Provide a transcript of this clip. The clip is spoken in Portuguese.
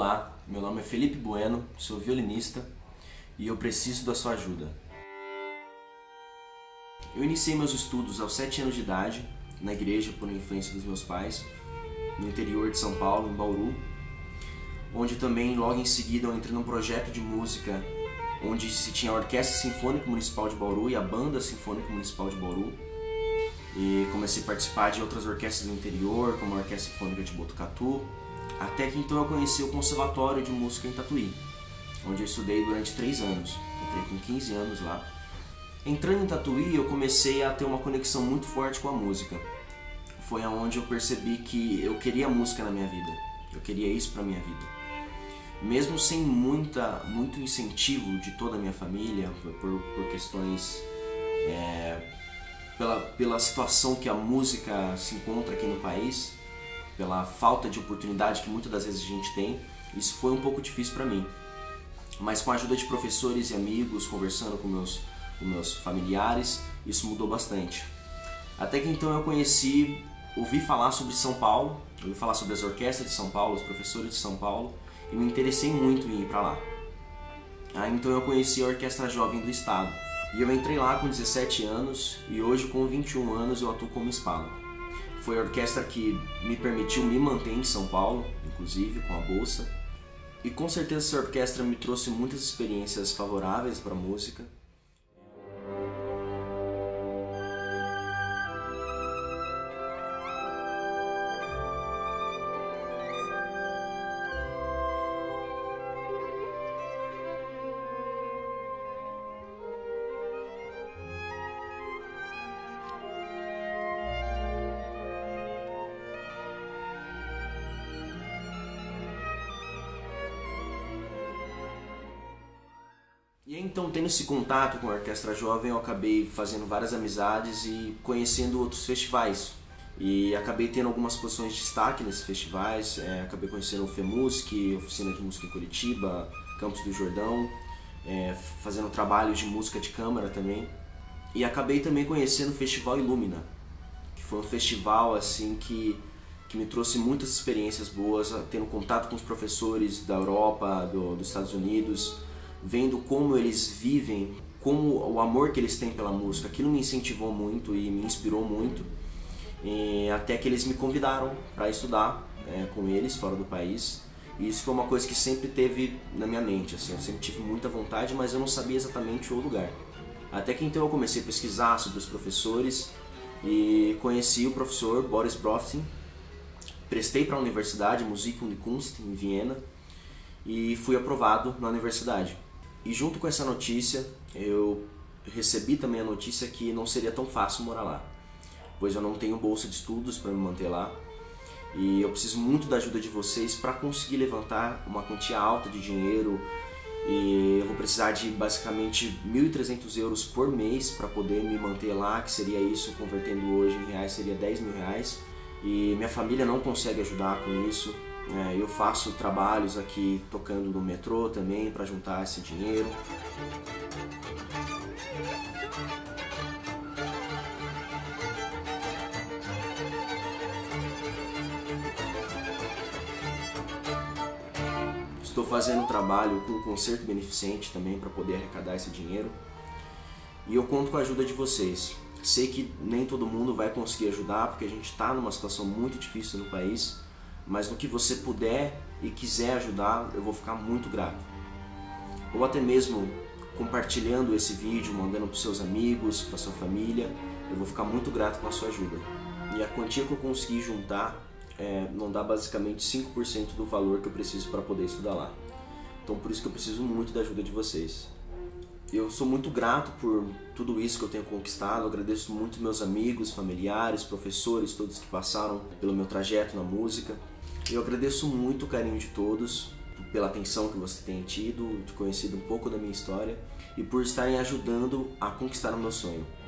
Olá, meu nome é Felipe Bueno, sou violinista e eu preciso da sua ajuda. Eu iniciei meus estudos aos 7 anos de idade, na igreja por influência dos meus pais, no interior de São Paulo, em Bauru, onde também logo em seguida eu entrei num projeto de música onde se tinha a Orquestra Sinfônica Municipal de Bauru e a Banda Sinfônica Municipal de Bauru. E comecei a participar de outras orquestras do interior, como a Orquestra Sinfônica de Botucatu, até que então eu conheci o Conservatório de Música em Tatuí, onde eu estudei durante 3 anos. Entrei com 15 anos lá. Entrando em Tatuí, eu comecei a ter uma conexão muito forte com a música. Foi aonde eu percebi que eu queria música na minha vida. Eu queria isso para minha vida. Mesmo sem muito incentivo de toda a minha família, por questões... pela situação que a música se encontra aqui no país, pela falta de oportunidade que muitas das vezes a gente tem, isso foi um pouco difícil para mim. Mas com a ajuda de professores e amigos, conversando com meus familiares, isso mudou bastante. Até que então eu ouvi falar sobre São Paulo, ouvi falar sobre as orquestras de São Paulo, os professores de São Paulo, e me interessei muito em ir para lá. Aí então eu conheci a Orquestra Jovem do Estado. E eu entrei lá com 17 anos e hoje com 21 anos eu atuo como espala. Foi a orquestra que me permitiu me manter em São Paulo, inclusive com a bolsa. E com certeza essa orquestra me trouxe muitas experiências favoráveis para a música. E então, tendo esse contato com a Orquestra Jovem, eu acabei fazendo várias amizades e conhecendo outros festivais. E acabei tendo algumas posições de destaque nesses festivais, acabei conhecendo o FEMUSC, Oficina de Música em Curitiba, Campos do Jordão, fazendo trabalhos de música de câmara também. E acabei também conhecendo o Festival Illumina, que foi um festival assim que me trouxe muitas experiências boas, tendo contato com os professores da Europa, dos Estados Unidos, vendo como eles vivem, como o amor que eles têm pela música. Aquilo me incentivou muito e me inspirou muito, até que eles me convidaram para estudar com eles fora do país. E isso foi uma coisa que sempre teve na minha mente, assim, eu sempre tive muita vontade, mas eu não sabia exatamente o lugar. Até que então eu comecei a pesquisar sobre os professores e conheci o professor Boris Brofting, prestei para a Universidade Musik und Kunst em Viena e fui aprovado na universidade. E junto com essa notícia, eu recebi também a notícia que não seria tão fácil morar lá, pois eu não tenho bolsa de estudos para me manter lá e eu preciso muito da ajuda de vocês para conseguir levantar uma quantia alta de dinheiro. E eu vou precisar de basicamente 1.300 euros por mês para poder me manter lá, que seria isso, convertendo hoje em reais, seria 10 mil reais. E minha família não consegue ajudar com isso. Eu faço trabalhos aqui tocando no metrô também para juntar esse dinheiro. Estou fazendo um trabalho com o concerto beneficente também para poder arrecadar esse dinheiro. E eu conto com a ajuda de vocês. Sei que nem todo mundo vai conseguir ajudar porque a gente está numa situação muito difícil no país. Mas no que você puder e quiser ajudar, eu vou ficar muito grato. Ou até mesmo compartilhando esse vídeo, mandando para os seus amigos, para sua família, eu vou ficar muito grato com a sua ajuda. E a quantia que eu consegui juntar não dá basicamente 5% do valor que eu preciso para poder estudar lá. Então por isso que eu preciso muito da ajuda de vocês. Eu sou muito grato por tudo isso que eu tenho conquistado, eu agradeço muito meus amigos, familiares, professores, todos que passaram pelo meu trajeto na música. Eu agradeço muito o carinho de todos, pela atenção que você tem tido, de conhecido um pouco da minha história e por estarem ajudando a conquistar o meu sonho.